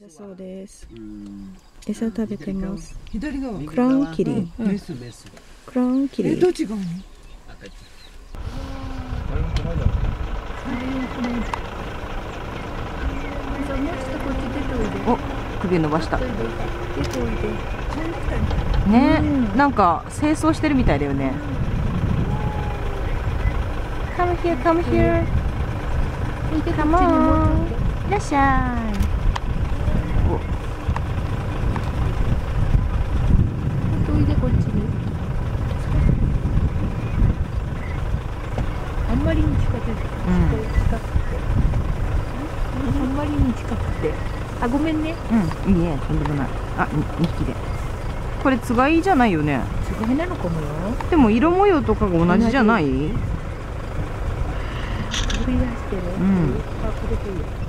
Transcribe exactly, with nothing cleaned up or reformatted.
だそうです。餌食べてます。 左側。 クラウンキリ。 メスメス。 クラウンキリ。 え、どっちが？ お、首伸ばした。ね、なんか清掃してるみたいだよね。Come here, come here. Come on. いらっしゃい。お。おいでこっちに。 あんまりに近くて、 うん、 近くて。あんまりに近くて。あ、ごめんね。 うん、いいえ、とんでもない。あ、にひきで。これつがいじゃないよね。 つがいなのかもよ。 でも色模様とかが同じじゃない？ 飛び出してる。 うん。 あ、これでいいよ。